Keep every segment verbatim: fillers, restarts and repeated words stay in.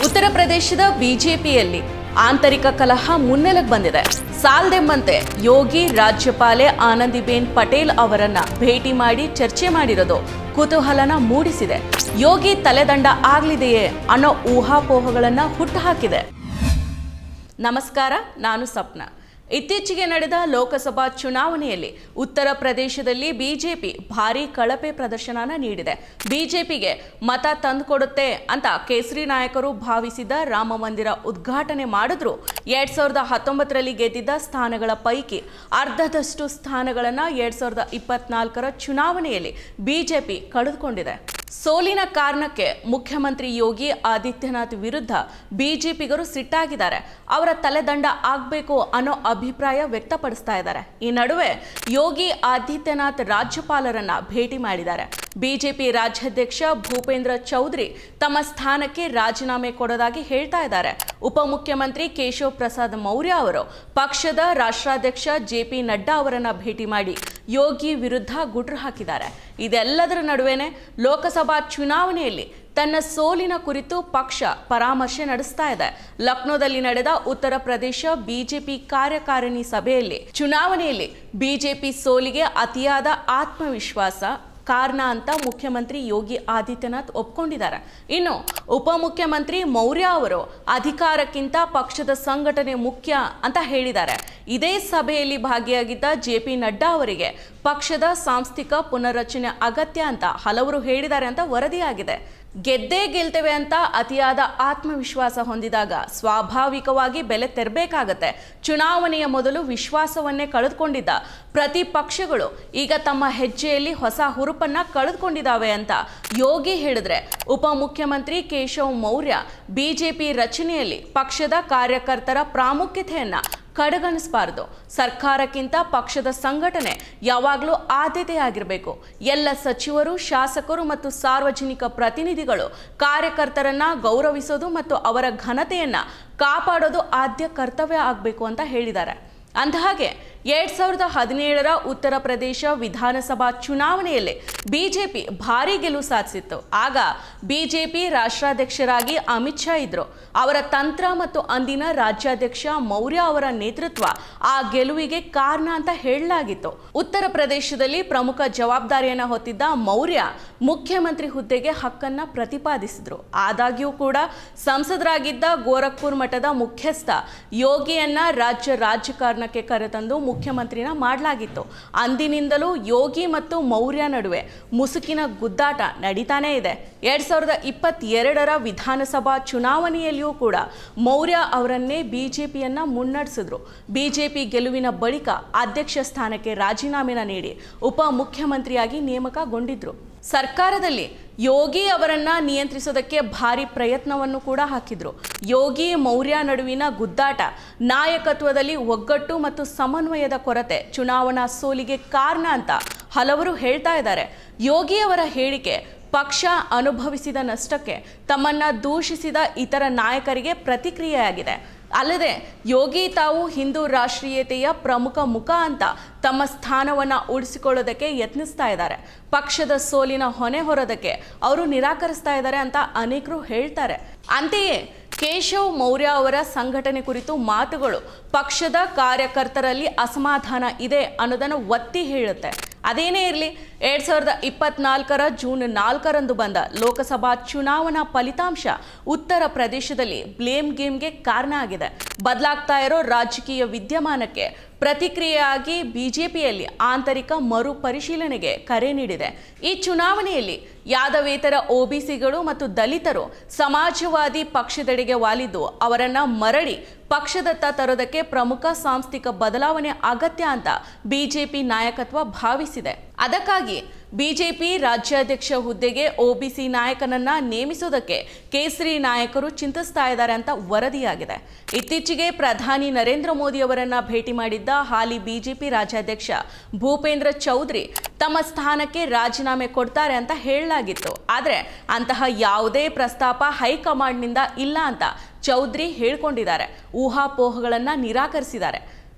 ಉತ್ತರ ಪ್ರದೇಶದ ಬಿಜೆಪಿಯಲ್ಲಿ ಆಂತರಿಕ ಕಲಹ ಮುನ್ನೆಲೆಗೆ ಬಂದಿದೆ. ಸಾಲ್ದೆಂಬಂತೆ ಯೋಗಿ ರಾಜ್ಯಪಾಲೆ ಆನಂದಿಬೆನ್ ಪಟೇಲ್ ಅವರನ್ನ ಭೇಟಿ ಮಾಡಿ ಚರ್ಚೆ ಮಾಡಿರೋದು ಕುತೂಹಲನ ಮೂಡಿಸಿದೆ. ಯೋಗಿ ತಲೆದಂಡ ಆಗಲಿದೆಯೇ ಅನ್ನೋ ಊಹಾಪೋಹಗಳನ್ನ ಹುಟ್ಟುಹಾಕಿದೆ. ನಮಸ್ಕಾರ, ನಾನು ಸಪ್ನ. ಇತ್ತೀಚೆಗೆ ನಡೆದ ಲೋಕಸಭಾ ಚುನಾವಣೆಯಲ್ಲಿ ಉತ್ತರ ಪ್ರದೇಶದಲ್ಲಿ ಬಿಜೆಪಿ ಭಾರೀ ಕಳಪೆ ಪ್ರದರ್ಶನ ನೀಡಿದೆ. ಬಿಜೆಪಿಗೆ ಮತ ತಂದುಕೊಡುತ್ತೆ ಅಂತ ಕೇಸರಿ ನಾಯಕರು ಭಾವಿಸಿದ ರಾಮ ಮಂದಿರ ಉದ್ಘಾಟನೆ ಮಾಡಿದ್ರು ಎರಡ್ ಸಾವಿರದ ಹತ್ತೊಂಬತ್ತರಲ್ಲಿ ಗೆದ್ದಿದ್ದ ಸ್ಥಾನಗಳ ಪೈಕಿ ಅರ್ಧದಷ್ಟು ಸ್ಥಾನಗಳನ್ನು ಎರಡ್ ಸಾವಿರದ ಇಪ್ಪತ್ನಾಲ್ಕರ ಚುನಾವಣೆಯಲ್ಲಿ ಬಿಜೆಪಿ ಕಳೆದುಕೊಂಡಿದೆ. ಸೋಲಿನ ಕಾರಣಕ್ಕೆ ಮುಖ್ಯಮಂತ್ರಿ ಯೋಗಿ ಆದಿತ್ಯನಾಥ್ ವಿರುದ್ಧ ಬಿಜೆಪಿಗರು ಸಿಟ್ಟಾಗಿದ್ದಾರೆ. ಅವರ ತಲೆದಂಡ ಆಗಬೇಕು ಅನ್ನೋ ಅಭಿಪ್ರಾಯ ವ್ಯಕ್ತಪಡಿಸ್ತಾ ಇದ್ದಾರೆ. ಈ ನಡುವೆ ಯೋಗಿ ಆದಿತ್ಯನಾಥ್ ರಾಜ್ಯಪಾಲರನ್ನ ಭೇಟಿ ಮಾಡಿದ್ದಾರೆ. ಬಿಜೆಪಿ ರಾಜ್ಯಾಧ್ಯಕ್ಷ ಭೂಪೇಂದ್ರ ಚೌಧರಿ ತಮ್ಮ ಸ್ಥಾನಕ್ಕೆ ರಾಜೀನಾಮೆ ಕೊಡೋದಾಗಿ ಹೇಳ್ತಾ ಇದ್ದಾರೆ. ಉಪಮುಖ್ಯಮಂತ್ರಿ ಕೇಶವ್ ಪ್ರಸಾದ್ ಮೌರ್ಯ ಅವರು ಪಕ್ಷದ ರಾಷ್ಟ್ರಾಧ್ಯಕ್ಷ ಜೆ ಪಿ ನಡ್ಡಾ ಅವರನ್ನ ಭೇಟಿ ಮಾಡಿ ಯೋಗಿ ವಿರುದ್ಧ ಗುಟ್ರು ಹಾಕಿದ್ದಾರೆ. ಇದೆಲ್ಲದರ ನಡುವೆನೆ ಲೋಕಸಭಾ ಚುನಾವಣೆಯಲ್ಲಿ ತನ್ನ ಸೋಲಿನ ಕುರಿತು ಪಕ್ಷ ಪರಾಮರ್ಶೆ ನಡೆಸ್ತಾ ಇದೆ. ಲಕ್ನೋದಲ್ಲಿ ನಡೆದ ಉತ್ತರ ಪ್ರದೇಶ ಬಿಜೆಪಿ ಕಾರ್ಯಕಾರಿಣಿ ಸಭೆಯಲ್ಲಿ ಚುನಾವಣೆಯಲ್ಲಿ ಬಿಜೆಪಿ ಸೋಲಿಗೆ ಅತಿಯಾದ ಆತ್ಮವಿಶ್ವಾಸ ಕಾರಣ ಅಂತ ಮುಖ್ಯಮಂತ್ರಿ ಯೋಗಿ ಆದಿತ್ಯನಾಥ್ ಒಪ್ಕೊಂಡಿದ್ದಾರೆ. ಇನ್ನು ಉಪಮುಖ್ಯಮಂತ್ರಿ ಮೌರ್ಯ ಅವರು ಅಧಿಕಾರಕ್ಕಿಂತ ಪಕ್ಷದ ಸಂಘಟನೆ ಮುಖ್ಯ ಅಂತ ಹೇಳಿದ್ದಾರೆ. ಇದೇ ಸಭೆಯಲ್ಲಿ ಭಾಗಿಯಾಗಿದ್ದ ಜೆ ಪಿ ನಡ್ಡಾ ಅವರಿಗೆ ಪಕ್ಷದ ಸಾಂಸ್ಥಿಕ ಪುನರ್ರಚನೆ ಅಗತ್ಯ ಅಂತ ಹಲವರು ಹೇಳಿದ್ದಾರೆ ಅಂತ ವರದಿಯಾಗಿದೆ. ಗೆದ್ದೇ ಗೆಲ್ತೇವೆ ಅಂತ ಅತಿಯಾದ ಆತ್ಮವಿಶ್ವಾಸ ಹೊಂದಿದಾಗ ಸ್ವಾಭಾವಿಕವಾಗಿ ಬೆಲೆ ತೆರಬೇಕಾಗತ್ತೆ. ಚುನಾವಣೆಯ ಮೊದಲು ವಿಶ್ವಾಸವನ್ನೇ ಕಳೆದುಕೊಂಡಿದ್ದ ಪ್ರತಿಪಕ್ಷಗಳು ಈಗ ತಮ್ಮ ಹೆಜ್ಜೆಯಲ್ಲಿ ಹೊಸ ಹುರುಪನ್ನ ಕಳೆದುಕೊಂಡಿದ್ದಾವೆ ಅಂತ ಯೋಗಿ ಹೇಳಿದ್ರೆ, ಉಪಮುಖ್ಯಮಂತ್ರಿ ಕೇಶವ್ ಮೌರ್ಯ ಬಿಜೆಪಿ ರಚನೆಯಲ್ಲಿ ಪಕ್ಷದ ಕಾರ್ಯಕರ್ತರ ಪ್ರಾಮುಖ್ಯತೆಯನ್ನ ಕಡೆಗಣಿಸಬಾರದು. ಸರ್ಕಾರಕ್ಕಿಂತ ಪಕ್ಷದ ಸಂಘಟನೆ ಯಾವಾಗಲೂ ಆದ್ಯತೆಯಾಗಿರಬೇಕು. ಎಲ್ಲ ಸಚಿವರು, ಶಾಸಕರು ಮತ್ತು ಸಾರ್ವಜನಿಕ ಪ್ರತಿನಿಧಿಗಳು ಕಾರ್ಯಕರ್ತರನ್ನ ಗೌರವಿಸೋದು ಮತ್ತು ಅವರ ಘನತೆಯನ್ನ ಕಾಪಾಡೋದು ಆದ್ಯ ಕರ್ತವ್ಯ ಆಗಬೇಕು ಅಂತ ಹೇಳಿದ್ದಾರೆ. ಅಂದಹಾಗೆ ಎರಡ್ ಸಾವಿರದ ಹದಿನೇಳರ ಉತ್ತರ ಪ್ರದೇಶ ವಿಧಾನಸಭಾ ಚುನಾವಣೆಯಲ್ಲಿ ಬಿಜೆಪಿ ಭಾರೀ ಗೆಲುವು ಸಾಧಿಸಿತ್ತು. ಆಗ ಬಿಜೆಪಿ ರಾಷ್ಟ್ರಾಧ್ಯಕ್ಷರಾಗಿ ಅಮಿತ್ ಶಾ ಇದ್ರು. ಅವರ ತಂತ್ರ ಮತ್ತು ಅಂದಿನ ರಾಜ್ಯಾಧ್ಯಕ್ಷ ಮೌರ್ಯ ಅವರ ನೇತೃತ್ವ ಆ ಗೆಲುವಿಗೆ ಕಾರಣ ಅಂತ ಹೇಳಲಾಗಿತ್ತು. ಉತ್ತರ ಪ್ರದೇಶದಲ್ಲಿ ಪ್ರಮುಖ ಜವಾಬ್ದಾರಿಯನ್ನು ಹೊತ್ತಿದ್ದ ಮೌರ್ಯ ಮುಖ್ಯಮಂತ್ರಿ ಹುದ್ದೆಗೆ ಹಕ್ಕನ್ನ ಪ್ರತಿಪಾದಿಸಿದ್ರು. ಆದಾಗ್ಯೂ ಕೂಡ ಸಂಸದರಾಗಿದ್ದ ಗೋರಖ್ಪುರ್ ಮಠದ ಮುಖ್ಯಸ್ಥ ಯೋಗಿಯನ್ನ ರಾಜ್ಯ ರಾಜಕಾರಣಕ್ಕೆ ಕರೆತಂದು ಮುಖ್ಯಮಂತ್ರಿನ ಮಾಡಲಾಗಿತ್ತು. ಅಂದಿನಿಂದಲೂ ಯೋಗಿ ಮತ್ತು ಮೌರ್ಯ ನಡುವೆ ಮುಸುಕಿನ ಗುದ್ದಾಟ ನಡೀತಾನೇ ಇದೆ. ಎರಡ್ ಸಾವಿರದ ಇಪ್ಪತ್ತೆರಡರ ವಿಧಾನಸಭಾ ಚುನಾವಣೆಯಲ್ಲಿಯೂ ಕೂಡ ಮೌರ್ಯ ಅವರನ್ನೇ ಬಿಜೆಪಿಯನ್ನ ಮುನ್ನಡೆಸಿದ್ರು. ಬಿಜೆಪಿ ಗೆಲುವಿನ ಬಳಿಕ ಅಧ್ಯಕ್ಷ ಸ್ಥಾನಕ್ಕೆ ರಾಜೀನಾಮೆನ ನೀಡಿ ಉಪ ಮುಖ್ಯಮಂತ್ರಿಯಾಗಿ ನೇಮಕಗೊಂಡಿದ್ರು. ಸರ್ಕಾರದಲ್ಲಿ ಯೋಗಿ ಅವರನ್ನ ನಿಯಂತ್ರಿಸೋದಕ್ಕೆ ಭಾರಿ ಪ್ರಯತ್ನವನ್ನು ಕೂಡ ಹಾಕಿದ್ರು. ಯೋಗಿ ಮೌರ್ಯ ನಡುವಿನ ಗುದ್ದಾಟ, ನಾಯಕತ್ವದಲ್ಲಿ ಒಗ್ಗಟ್ಟು ಮತ್ತು ಸಮನ್ವಯದ ಕೊರತೆ ಚುನಾವಣಾ ಸೋಲಿಗೆ ಕಾರಣ ಅಂತ ಹಲವರು ಹೇಳ್ತಾ ಇದ್ದಾರೆ. ಯೋಗಿ ಅವರ ಹೇಳಿಕೆ ಪಕ್ಷ ಅನುಭವಿಸಿದ ನಷ್ಟಕ್ಕೆ ತಮ್ಮನ್ನ ದೂಷಿಸಿದ ಇತರ ನಾಯಕರಿಗೆ ಪ್ರತಿಕ್ರಿಯೆಯಾಗಿದೆ. ಅಲ್ಲದೆ ಯೋಗಿ ತಾವು ಹಿಂದೂ ರಾಷ್ಟ್ರೀಯತೆಯ ಪ್ರಮುಖ ಮುಖ ಅಂತ ತಮ್ಮ ಸ್ಥಾನವನ್ನು ಉಳಿಸಿಕೊಳ್ಳೋದಕ್ಕೆ ಯತ್ನಿಸ್ತಾ ಇದ್ದಾರೆ. ಪಕ್ಷದ ಸೋಲಿನ ಹೊಣೆ ಹೊರೋದಕ್ಕೆ ಅವರು ನಿರಾಕರಿಸ್ತಾ ಇದ್ದಾರೆ ಅಂತ ಅನೇಕರು ಹೇಳ್ತಾರೆ. ಅಂತೆಯೇ ಕೇಶವ್ ಮೌರ್ಯ ಅವರ ಸಂಘಟನೆ ಕುರಿತು ಮಾತುಗಳು ಪಕ್ಷದ ಕಾರ್ಯಕರ್ತರಲ್ಲಿ ಅಸಮಾಧಾನ ಇದೆ ಅನ್ನೋದನ್ನು ಒತ್ತಿ ಹೇಳುತ್ತೆ. ಅದೇನೇ ಇರಲಿ, ಎರಡ್ ಸಾವಿರದ ಇಪ್ಪತ್ನಾಲ್ಕರ ಜೂನ್ ನಾಲ್ಕರಂದು ಬಂದ ಲೋಕಸಭಾ ಚುನಾವಣಾ ಫಲಿತಾಂಶ ಉತ್ತರ ಪ್ರದೇಶದಲ್ಲಿ ಬ್ಲೇಮ್ ಗೇಮ್ಗೆ ಕಾರಣ ಆಗಿದೆ. ಬದಲಾಗ್ತಾ ಇರೋ ರಾಜಕೀಯ ವಿದ್ಯಮಾನಕ್ಕೆ ಪ್ರತಿಕ್ರಿಯೆಯಾಗಿ ಬಿಜೆಪಿಯಲ್ಲಿ ಆಂತರಿಕ ಮರು ಪರಿಶೀಲನೆಗೆ ಕರೆ ನೀಡಿದೆ. ಈ ಚುನಾವಣೆಯಲ್ಲಿ ಯಾದವೇತರ ಒಬಿಸಿಗಳು ಮತ್ತು ದಲಿತರು ಸಮಾಜವಾದಿ ಪಕ್ಷದೆಡೆಗೆ ವಾಲಿದ್ದು ಅವರನ್ನ ಮರಳಿ ಪಕ್ಷದತ್ತ ತರೋದಕ್ಕೆ ಪ್ರಮುಖ ಸಾಂಸ್ಥಿಕ ಬದಲಾವಣೆ ಅಗತ್ಯ ಅಂತ ಬಿಜೆಪಿ ನಾಯಕತ್ವ ಭಾವಿಸಿದೆ. ಅದಕ್ಕಾಗಿ ಬಿಜೆಪಿ ರಾಜ್ಯಾಧ್ಯಕ್ಷ ಹುದ್ದೆಗೆ ಒಬಿಸಿ ನಾಯಕನನ್ನ ನೇಮಿಸೋದಕ್ಕೆ ಕೇಸರಿ ನಾಯಕರು ಚಿಂತಿಸ್ತಾ ಇದ್ದಾರೆ ಅಂತ ವರದಿಯಾಗಿದೆ. ಇತ್ತೀಚೆಗೆ ಪ್ರಧಾನಿ ನರೇಂದ್ರ ಮೋದಿ ಅವರನ್ನ ಭೇಟಿ ಮಾಡಿದ್ದ ಹಾಲಿ ಬಿಜೆಪಿ ರಾಜ್ಯಾಧ್ಯಕ್ಷ ಭೂಪೇಂದ್ರ ಚೌಧರಿ ತಮ್ಮ ಸ್ಥಾನಕ್ಕೆ ರಾಜೀನಾಮೆ ಕೊಡ್ತಾರೆ ಅಂತ ಹೇಳಲಾಗಿತ್ತು. ಆದರೆ ಅಂತಹ ಯಾವುದೇ ಪ್ರಸ್ತಾಪ ಹೈಕಮಾಂಡ್ನಿಂದ ಇಲ್ಲ ಅಂತ ಚೌಧರಿ ಹೇಳ್ಕೊಂಡಿದ್ದಾರೆ. ಊಹಾಪೋಹಗಳನ್ನ ನಿರಾಕರಿಸಿದ್ದಾರೆ.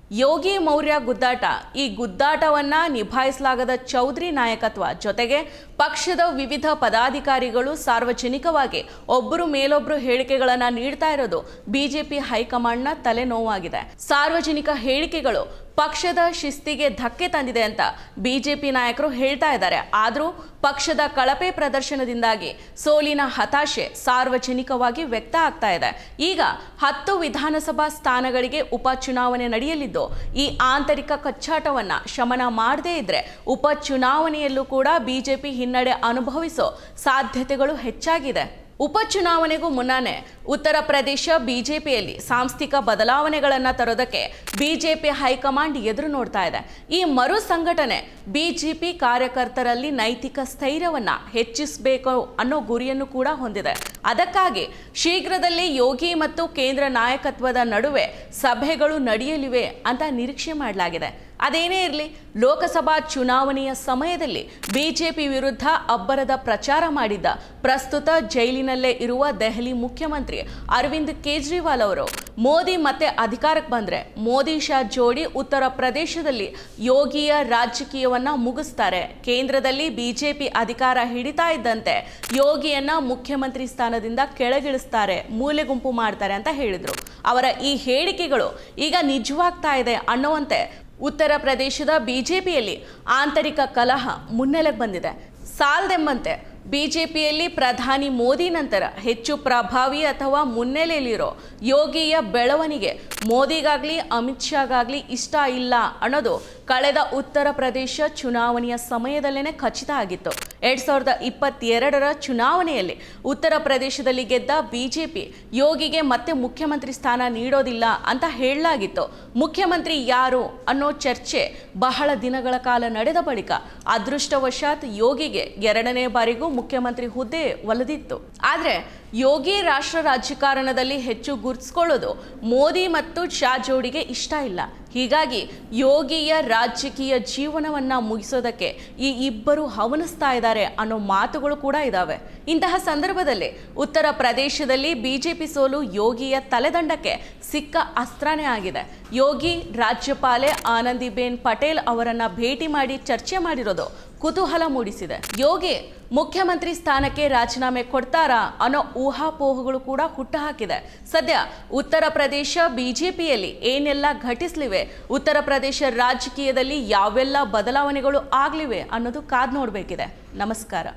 ಯೋಗಿ ಮೌರ್ಯ ಗುದ್ದಾಟ. ಈ ಗುದ್ದಾಟವನ್ನ ನಿಭಾಯಿಸಲಾಗದ ಚೌಧರಿ ನಾಯಕತ್ವ ಜೊತೆಗೆ ಪಕ್ಷದ ವಿವಿಧ ಪದಾಧಿಕಾರಿಗಳು ಸಾರ್ವಜನಿಕವಾಗಿ ಒಬ್ಬರು ಮೇಲೊಬ್ಬರು ಹೇಳಿಕೆಗಳನ್ನು ನೀಡ್ತಾ ಇರೋದು ಬಿಜೆಪಿ ಹೈಕಮಾಂಡ್ನ ತಲೆನೋವಾಗಿದೆ. ಸಾರ್ವಜನಿಕ ಹೇಳಿಕೆಗಳು ಪಕ್ಷದ ಶಿಸ್ತಿಗೆ ಧಕ್ಕೆ ತಂದಿದೆ ಅಂತ ಬಿಜೆಪಿ ನಾಯಕರು ಹೇಳ್ತಾ ಇದ್ದಾರೆ. ಆದರೂ ಪಕ್ಷದ ಕಳಪೆ ಪ್ರದರ್ಶನದಿಂದಾಗಿ ಸೋಲಿನ ಹತಾಶೆ ಸಾರ್ವಜನಿಕವಾಗಿ ವ್ಯಕ್ತ ಆಗ್ತಾ ಇದೆ. ಈಗ ಹತ್ತು ವಿಧಾನಸಭಾ ಸ್ಥಾನಗಳಿಗೆ ಉಪಚುನಾವಣೆ ನಡೆಯಲಿದ್ದು ಈ ಆಂತರಿಕ ಕಚ್ಚಾಟವನ್ನ ಶಮನ ಮಾಡದೇ ಇದ್ರೆ ಉಪಚುನಾವಣೆಯಲ್ಲೂ ಕೂಡ ಬಿಜೆಪಿ ಹಿನ್ನಡೆ ಅನುಭವಿಸೋ ಸಾಧ್ಯತೆಗಳು ಹೆಚ್ಚಾಗಿದೆ. ಉಪಚುನಾವಣೆಗೂ ಮುನ್ನಾನೆ ಉತ್ತರ ಪ್ರದೇಶ ಬಿಜೆಪಿಯಲ್ಲಿ ಸಾಂಸ್ಥಿಕ ಬದಲಾವಣೆಗಳನ್ನು ತರೋದಕ್ಕೆ ಬಿಜೆಪಿ ಹೈಕಮಾಂಡ್ ಎದುರು ನೋಡ್ತಾ ಇದೆ. ಈ ಮರು ಸಂಘಟನೆ ಬಿಜೆಪಿ ಕಾರ್ಯಕರ್ತರಲ್ಲಿ ನೈತಿಕ ಸ್ಥೈರ್ಯವನ್ನ ಹೆಚ್ಚಿಸಬೇಕು ಅನ್ನೋ ಗುರಿಯನ್ನು ಕೂಡ ಹೊಂದಿದೆ. ಅದಕ್ಕಾಗಿ ಶೀಘ್ರದಲ್ಲೇ ಯೋಗಿ ಮತ್ತು ಕೇಂದ್ರ ನಾಯಕತ್ವದ ನಡುವೆ ಸಭೆಗಳು ನಡೆಯಲಿವೆ ಅಂತ ನಿರೀಕ್ಷೆ ಮಾಡಲಾಗಿದೆ. ಅದೇನೇ ಇರಲಿ, ಲೋಕಸಭಾ ಚುನಾವಣೆಯ ಸಮಯದಲ್ಲಿ ಬಿಜೆಪಿ ವಿರುದ್ಧ ಅಬ್ಬರದ ಪ್ರಚಾರ ಮಾಡಿದ್ದ ಪ್ರಸ್ತುತ ಜೈಲಿನಲ್ಲೇ ಇರುವ ದೆಹಲಿ ಮುಖ್ಯಮಂತ್ರಿ ಅರವಿಂದ್ ಕೇಜ್ರಿವಾಲ್ ಅವರು ಮೋದಿ ಮತ್ತೆ ಅಧಿಕಾರಕ್ಕೆ ಬಂದ್ರೆ ಮೋದಿ ಶಾ ಜೋಡಿ ಉತ್ತರ ಪ್ರದೇಶದಲ್ಲಿ ಯೋಗಿಯ ರಾಜಕೀಯವನ್ನ ಮುಗಿಸ್ತಾರೆ. ಕೇಂದ್ರದಲ್ಲಿ ಬಿಜೆಪಿ ಅಧಿಕಾರ ಹಿಡಿತಾ ಇದ್ದಂತೆ ಯೋಗಿಯನ್ನ ಮುಖ್ಯಮಂತ್ರಿ ಸ್ಥಾನದಿಂದ ಕೆಳಗಿಳಿಸ್ತಾರೆ, ಮೂಲೆ ಗುಂಪು ಮಾಡ್ತಾರೆ ಅಂತ ಹೇಳಿದ್ರು. ಅವರ ಈ ಹೇಳಿಕೆಗಳು ಈಗ ನಿಜವಾಗ್ತಾ ಇದೆ ಅನ್ನುವಂತೆ ಉತ್ತರ ಪ್ರದೇಶದ ಬಿಜೆಪಿಯಲ್ಲಿ ಆಂತರಿಕ ಕಲಹ ಮುನ್ನೆಲೆಗೆ ಬಂದಿದೆ. ಸಾಲದೆಂಬಂತೆ ಬಿಜೆಪಿಯಲ್ಲಿ ಪ್ರಧಾನಿ ಮೋದಿ ನಂತರ ಹೆಚ್ಚು ಪ್ರಭಾವಿ ಅಥವಾ ಮುನ್ನೆಲೆಯಲ್ಲಿರೋ ಯೋಗಿಯ ಬೆಳವಣಿಗೆ ಮೋದಿಗಾಗ್ಲಿ ಅಮಿತ್ ಶಾಗಾಗ್ಲಿ ಇಷ್ಟ ಇಲ್ಲ ಅನ್ನೋದು ಕಳೆದ ಉತ್ತರ ಪ್ರದೇಶ ಚುನಾವಣೆಯ ಸಮಯದಲ್ಲೇನೆ ಖಚಿತ ಆಗಿತ್ತು. ಎರಡ್ ಸಾವಿರದ ಇಪ್ಪತ್ತೆರಡರ ಚುನಾವಣೆಯಲ್ಲಿ ಉತ್ತರ ಪ್ರದೇಶದಲ್ಲಿ ಗೆದ್ದ ಬಿಜೆಪಿ ಯೋಗಿಗೆ ಮತ್ತೆ ಮುಖ್ಯಮಂತ್ರಿ ಸ್ಥಾನ ನೀಡೋದಿಲ್ಲ ಅಂತ ಹೇಳಲಾಗಿತ್ತು. ಮುಖ್ಯಮಂತ್ರಿ ಯಾರು ಅನ್ನೋ ಚರ್ಚೆ ಬಹಳ ದಿನಗಳ ಕಾಲ ನಡೆದ ಬಳಿಕ ಅದೃಷ್ಟವಶಾತ್ ಯೋಗಿಗೆ ಎರಡನೇ ಬಾರಿಗೂ ಮುಖ್ಯಮಂತ್ರಿ ಹುದ್ದೆ ಒಲಿದಿತ್ತು. ಆದ್ರೆ ಯೋಗಿ ರಾಷ್ಟ್ರ ರಾಜಕಾರಣದಲ್ಲಿ ಹೆಚ್ಚು ಗುರುತಿಸಿಕೊಳ್ಳೋದು ಮೋದಿ ಮತ್ತು ಶಾ ಜೋಡಿಗೆ ಇಷ್ಟ ಇಲ್ಲ. ಹೀಗಾಗಿ ಯೋಗಿಯ ರಾಜಕೀಯ ಜೀವನವನ್ನ ಮುಗಿಸೋದಕ್ಕೆ ಈ ಇಬ್ಬರು ಹವಣಿಸ್ತಾ ಇದ್ದಾರೆ ಅನ್ನೋ ಮಾತುಗಳು ಕೂಡ ಇದಾವೆ. ಇಂತಹ ಸಂದರ್ಭದಲ್ಲಿ ಉತ್ತರ ಪ್ರದೇಶದಲ್ಲಿ ಬಿಜೆಪಿ ಸೋಲು ಯೋಗಿಯ ತಲೆದಂಡಕ್ಕೆ ಸಿಕ್ಕ ಅಸ್ತ್ರನೇ ಆಗಿದೆ. ಯೋಗಿ ರಾಜ್ಯಪಾಲೆ ಆನಂದಿಬೆನ್ ಪಟೇಲ್ ಅವರನ್ನ ಭೇಟಿ ಮಾಡಿ ಚರ್ಚೆ ಮಾಡಿರೋದು ಕುತೂಹಲ ಮೂಡಿಸಿದೆ. ಯೋಗಿ ಮುಖ್ಯಮಂತ್ರಿ ಸ್ಥಾನಕ್ಕೆ ರಾಜೀನಾಮೆ ಕೊಡ್ತಾರಾ ಅನ್ನೋ ಊಹಾಪೋಹಗಳು ಕೂಡ ಹುಟ್ಟುಹಾಕಿದೆ. ಸದ್ಯ ಉತ್ತರ ಪ್ರದೇಶ ಬಿಜೆಪಿಯಲ್ಲಿ ಏನೆಲ್ಲ ಘಟಿಸಲಿವೆ, ಉತ್ತರ ಪ್ರದೇಶ ರಾಜಕೀಯದಲ್ಲಿ ಯಾವೆಲ್ಲ ಬದಲಾವಣೆಗಳು ಆಗಲಿವೆ ಅನ್ನೋದು ಕಾದ್ ನೋಡಬೇಕಿದೆ. ನಮಸ್ಕಾರ.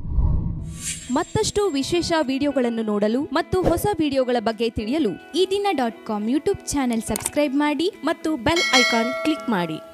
ಮತ್ತಷ್ಟು ವಿಶೇಷ ವಿಡಿಯೋಗಳನ್ನು ನೋಡಲು ಮತ್ತು ಹೊಸ ವಿಡಿಯೋಗಳ ಬಗ್ಗೆ ತಿಳಿಯಲು ಈ ದಿನ dot com YouTube channel subscribe ಮಾಡಿ ಮತ್ತು ಬೆಲ್ ಐಕಾನ್ ಕ್ಲಿಕ್ ಮಾಡಿ.